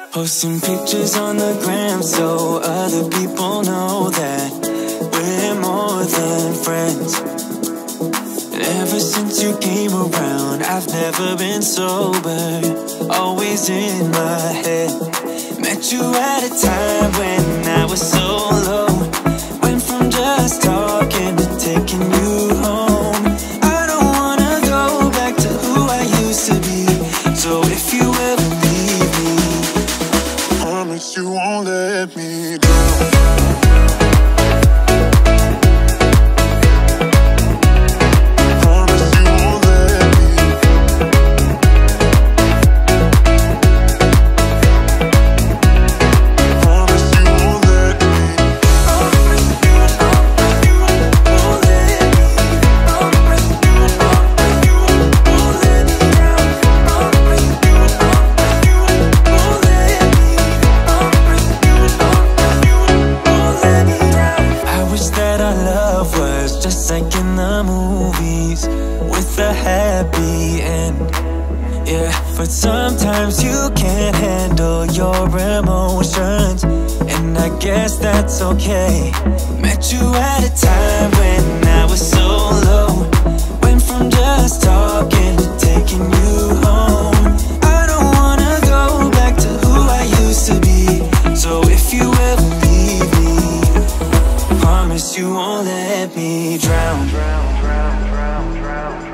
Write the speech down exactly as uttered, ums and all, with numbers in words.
Posting pictures on the gram so other people know that we're more than friends. Ever since you came around, I've never been sober, always in my head. Met you at a time when I was so low, went from just talking to taking you home. I don't wanna go back to who I used to be, so if you ever leave me, promise you won't let me down. Just like in the movies, with a happy end. Yeah, but sometimes you can't handle your emotions, and I guess that's okay. Met you at a time when I was so low, went from just talking to taking you home. I don't wanna go back to who I used to be, so if you ever leave me, promise you won't let me drown. Drown, drown, drown, drown.